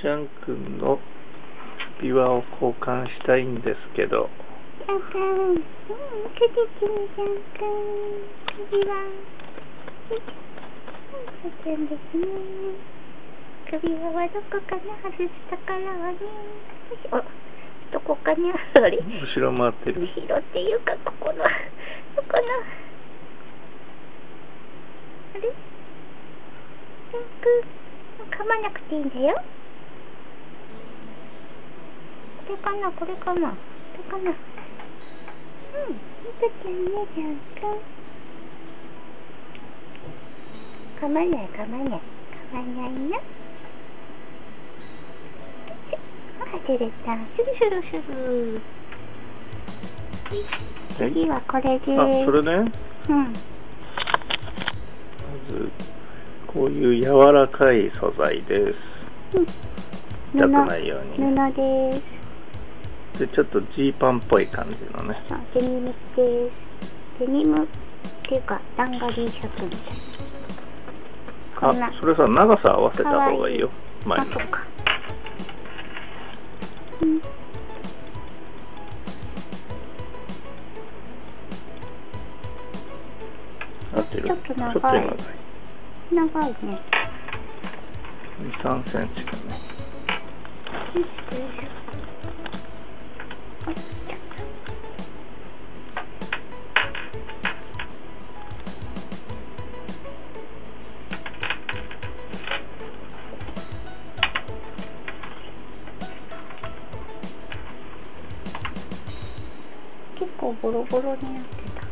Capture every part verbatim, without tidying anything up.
ジャン君の指輪を交換したいんですけど。 ジャン君、うん、くじちにジャン君、指輪。くじんですね。指輪はどこかな、外したからはね。あ、どこかにあれ。 後ろ回ってる。 後ろっていうか、ここの、どこな。あれ？ジャン君、噛まなくていいんだよ。これかな、これかな、これかな。うん、みとちゃんね、ジャン君。噛まない、噛まない、噛まないな。あ、出れた。シュルシュルシュル。次はこれで。 あ、それね。 うん。まず、こういう柔らかい素材です。うん。痛くないように。 布です。 で、ちょっとジーパンっぽい感じのね。 あ、デニムです。デニムっていうか、ダンガリーシャツみたいな。 あ、それさ、長さ合わせた方がいいよ。前の。 あ、そうか。うん。 合ってる？ ちょっと長い。 ちょっと長い。 長いね。 に、さんセンチかね。 結構ボロボロになってた。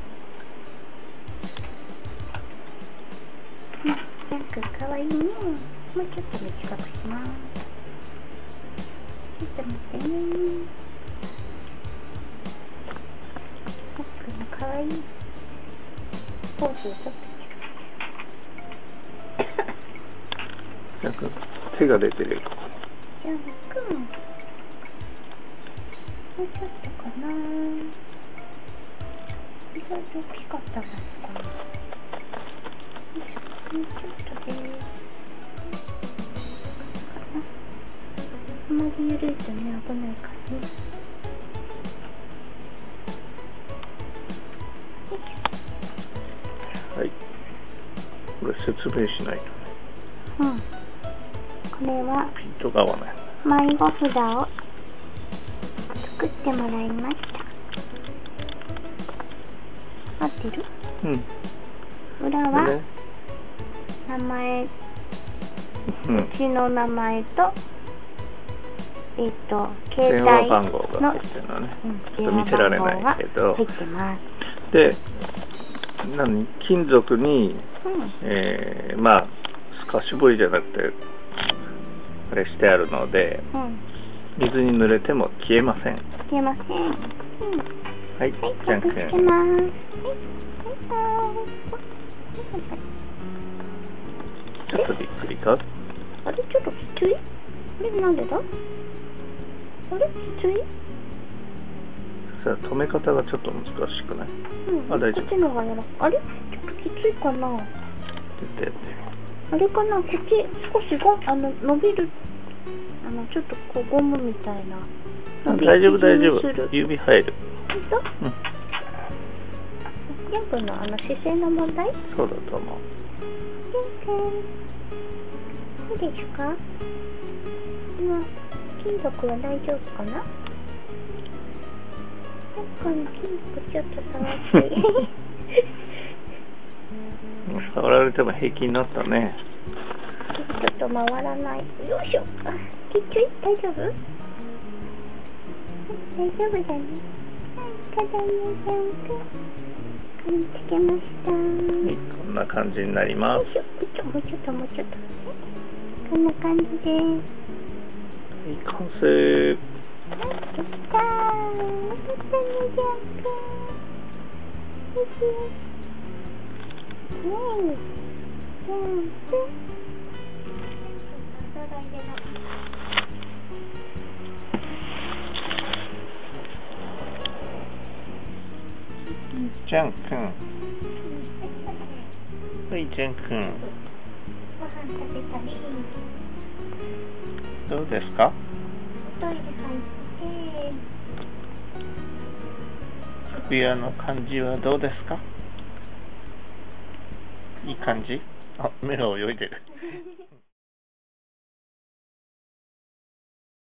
うん、なんかかわいいね。もうちょっと短くします。ちょっと待ってね。なんかかわいいポーズをとってなんか手が出てる。 じゃあ、くん。もうちょっとかな。意外と大きかったのかな。もうちょっとで。あんまり緩いとね、危ないからね。 はい。これ説明しないとね。 うん。これはピントが合わない。 迷子札を作ってもらいました。合ってる？ うん。 裏は名前、 うん、 うちの名前と、えっと、携帯電話番号が入ってるのね。 うん、 ちょっと見せられないけど。 入ってます。 で、何金属に、 うん、 えー、まあ透かし彫りじゃなくてあれしてあるので、 うん、 水に濡れても消えません。 消えません。うん、 はい、 はい、 じゃんくん。 してます。はい、 ちょっとびっくりか？ あれ、ちょっときつい？あれ、なんでだ？あれ、きつい？ さあ、止め方がちょっと難しくない？ うん、 あ、大丈夫。 こっちの方がやらあれ、ちょっときついかな？ やってやって。 あれかな、こっち少しゴあの伸びる、あのちょっとこうゴムみたいな。 大丈夫大丈夫。指入る。 本当？うん。ジャンプのあの姿勢の問題？ そうだと思う。 ジャンプ、どうですか？今金属は大丈夫かな？なんかの金属ちょっと触って。 触られても平気になったね。 ちょっと回らない。よいしょ。あ、きつい？大丈夫？大丈夫だね。はい、ただいま、ジャンプ。噛みつけました。 はい、こんな感じになります。 よいしょ。もうちょっと、もうちょっと。こんな感じです。 はい、完成。 はい、できたー。よかったね、ジャンプ。よしよし。ねえ、ジャンプ。 ジャン君。はい、ジャン君。 飯食べたり、 どうですか？ おトイレ入って、 楽屋の感じはどうですか？いい感じ？あ、目が泳いでる。